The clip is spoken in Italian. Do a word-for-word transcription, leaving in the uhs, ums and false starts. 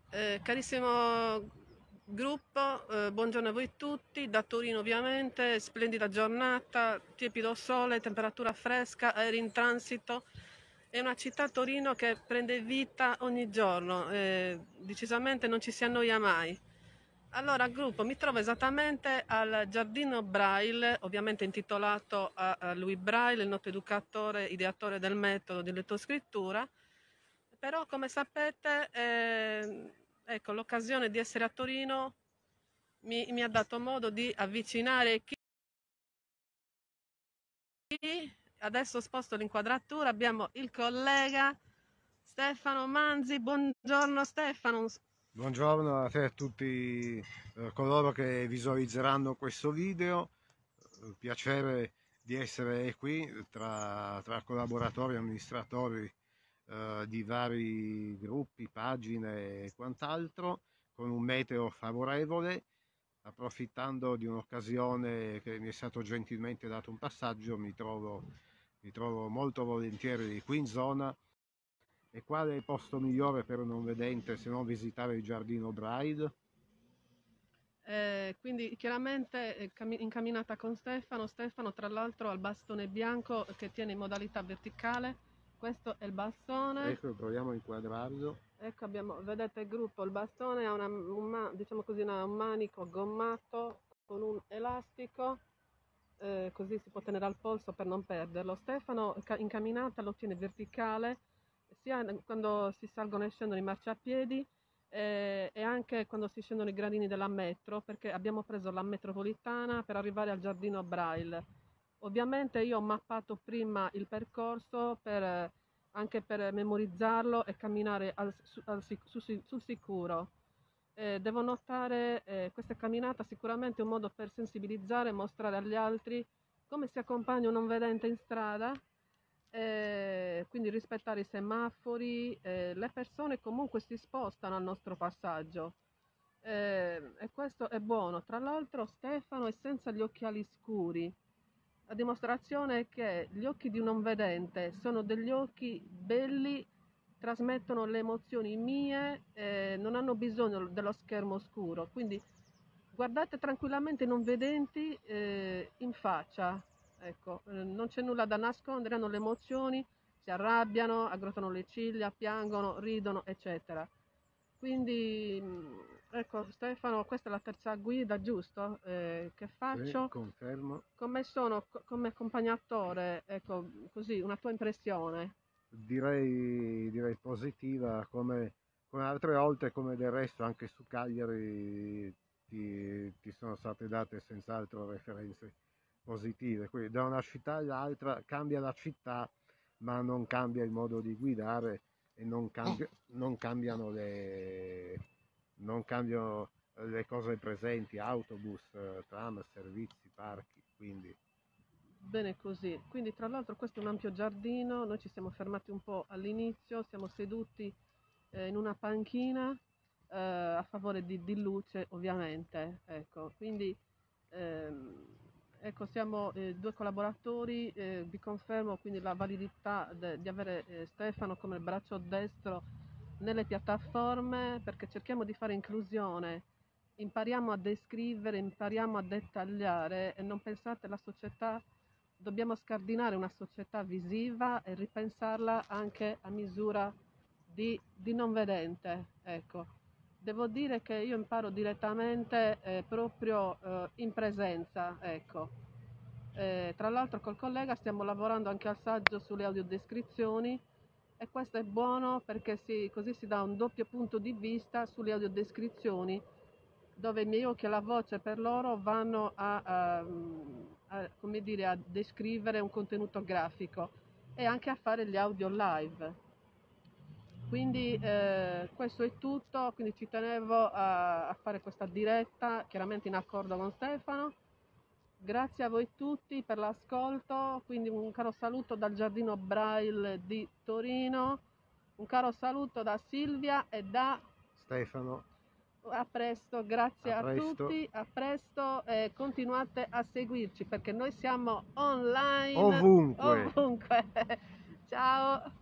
Eh, carissimo gruppo, eh, buongiorno a voi tutti, da Torino ovviamente, splendida giornata, tiepido sole, temperatura fresca, aerei in transito. È una città Torino che prende vita ogni giorno, eh, decisamente non ci si annoia mai. Allora, gruppo, mi trovo esattamente al Giardino Braille, ovviamente intitolato a, a Louis Braille, il noto educatore, ideatore del metodo di lettoscrittura. Però, come sapete, eh, ecco, l'occasione di essere a Torino mi, mi ha dato modo di avvicinare chi. Adesso sposto l'inquadratura, abbiamo il collega Stefano Manzi. Buongiorno Stefano. Buongiorno a te e a tutti eh, coloro che visualizzeranno questo video. Eh, piacere di essere qui tra, tra collaboratori e amministratori eh, di vari gruppi, pagine e quant'altro, con un meteo favorevole. Approfittando di un'occasione che mi è stato gentilmente dato un passaggio, mi trovo, mi trovo molto volentieri qui in zona. E qual è il posto migliore per un non vedente se non visitare il Giardino Braille? Eh, quindi chiaramente eh, cammi- incamminata con Stefano. Stefano tra l'altro ha il bastone bianco che tiene in modalità verticale. Questo è il bastone. Ecco, proviamo a inquadrarlo. Ecco, abbiamo, vedete il gruppo, il bastone ha una, un, ma- diciamo così, una- un manico gommato con un elastico, eh, così si può tenere al polso per non perderlo. Stefano ca- in camminata lo tiene verticale, sia quando si salgono e scendono i marciapiedi, eh, e anche quando si scendono i gradini della metro, perché abbiamo preso la metropolitana per arrivare al Giardino Braille. Ovviamente io ho mappato prima il percorso per, eh, anche per memorizzarlo e camminare al- su- al sic- su- su- sul sicuro. Eh, devo notare, eh, questa camminata sicuramente è un modo per sensibilizzare e mostrare agli altri come si accompagna un non vedente in strada, eh, quindi rispettare i semafori, eh, le persone comunque si spostano al nostro passaggio, eh, e questo è buono. Tra l'altro Stefano è senza gli occhiali scuri, a dimostrazione che gli occhi di un non vedente sono degli occhi belli, trasmettono le emozioni mie, eh, non hanno bisogno dello schermo scuro, quindi guardate tranquillamente i non vedenti eh, in faccia, ecco, eh, non c'è nulla da nascondere, hanno le emozioni, si arrabbiano, aggrottano le ciglia, piangono, ridono, eccetera. Quindi, mh, ecco, Stefano, questa è la terza guida, giusto? Eh, che Sì, faccio? confermo. Come sono co- come accompagnatore? Ecco, così, una tua impressione. Direi, direi positiva, come, come altre volte, come del resto anche su Cagliari ti, ti sono state date senz'altro referenze positive. Quindi da una città all'altra cambia la città, ma non cambia il modo di guidare e non, cambia- non cambiano le, non cambiano le cose presenti, autobus, eh, tram, servizi, parchi, quindi Bene così. Quindi, tra l'altro, questo è un ampio giardino. Noi ci siamo fermati un po' all'inizio, siamo seduti eh, in una panchina, eh, a favore di, di luce, ovviamente. Ecco, quindi ehm, ecco, siamo eh, due collaboratori. Eh, vi confermo quindi la validità de- di avere eh, Stefano come braccio destro nelle piattaforme, perché cerchiamo di fare inclusione. Impariamo a descrivere, impariamo a dettagliare e non pensate alla società. Dobbiamo scardinare una società visiva e ripensarla anche a misura di, di non vedente. Ecco. Devo dire che io imparo direttamente eh, proprio eh, in presenza. Ecco. Eh, tra l'altro col collega stiamo lavorando anche al saggio sulle audiodescrizioni, e questo è buono perché si, così si dà un doppio punto di vista sulle audiodescrizioni, dove i miei occhi e la voce per loro vanno a, a, a, come dire, a descrivere un contenuto grafico e anche a fare gli audio live. Quindi eh, questo è tutto, quindi ci tenevo a, a fare questa diretta, chiaramente in accordo con Stefano. Grazie a voi tutti per l'ascolto, quindi un caro saluto dal Giardino Braille di Torino, un caro saluto da Silvia e da. Stefano, A presto, grazie a a presto, tutti, a presto, e continuate a seguirci perché noi siamo online ovunque. ovunque. Ciao.